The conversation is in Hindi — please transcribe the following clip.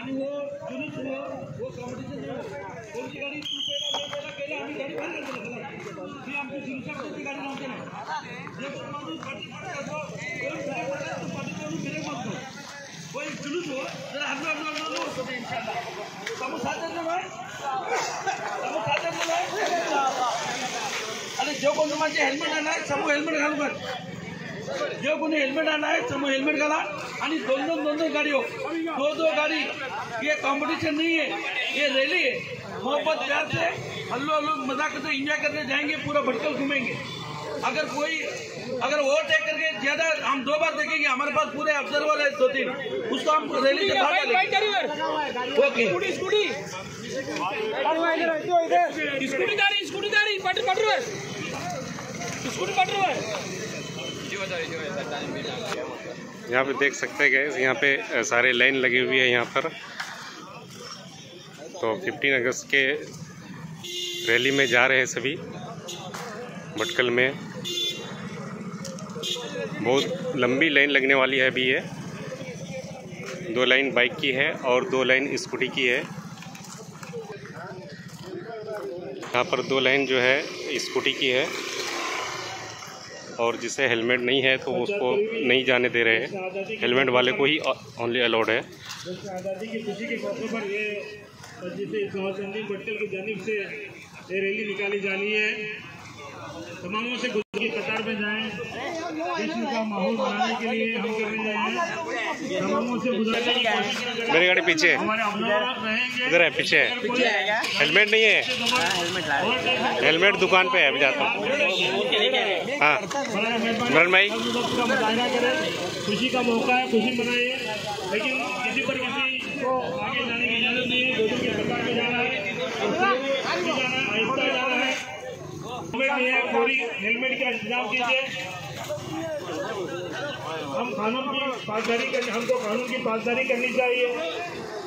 आणि वो जुलूस हो, वो कॉम्पिटिशन हो, कोणती गाडी तू पहिला केलं आम्ही गाडी बाहेर काढतो ती आमची जुलूसाची गाडी नव्हती ना जे पण माणूस पाठी पडतो कोण ब्रेक मारतो तो पाठी पडून ब्रेक मारतो वो एक जुलूस हो जरा हल्लो होतो ते इंशाल्लाह समोर साथ अरे जो कोणी माझे हेल्मेट आणा समोर हेल्मेट घालू कर जो कोणी हेल्मेट आणा है समोर हेल्मेट घाला आणि दोन गाड़ी हो दो गाड़ी ये कंपटीशन नहीं है ये रैली है मोहब्बत प्यार से हल्लो मजाक करते एंजॉय करने जाएंगे पूरा भटकल घूमेंगे अगर ओवरटेक करके ज्यादा हम 2 बार देखेंगे हमारे पास पूरे ऑब्जर्वर है 2-3 उसको हम रैली से बाहर डालेंगे ओके स्कूटी गाड़ी यहाँ पे देख सकते हैं यहाँ पे सारे लाइन लगी हुई है यहाँ पर। तो 15 अगस्त के रैली में जा रहे हैं सभी भटकल में। बहुत लंबी लाइन लगने वाली है अभी ये 2 लाइन बाइक की है और 2 लाइन स्कूटी की है। यहाँ पर 2 लाइन जो है स्कूटी की है और जिसे हेलमेट नहीं है तो उसको नहीं जाने दे रहे हैं, हेलमेट वाले को ही ओनली अलाउड है। आज़ादी की खुशी के मौके पर ये जिसे भटकल की जानिब से ये रैली निकाली जानी है। तमामों से गुजर की कतार में जाएं, जश्न का माहौल बनाने के लिए हम करने जाएं। तमामों से गुजरने की कोशिश करें। मेरी गाड़ी पीछे हमारे रहेंगे इधर है, पीछे है। हेलमेट नहीं है, हेलमेट दुकान पे है, अभी जाता हूँ। हाँ मरण भाई का मुजाहरा करें, खुशी का मौका है, खुशी मनाइए, लेकिन किसी पर किसी को आगे जाने की इजाजत नहीं है। दोनों के कतार में जाना है, आहिस्ता जाना है, पूरी हेलमेट का इंतजाम कीजिए। हमको कानून की पासदारी करनी चाहिए।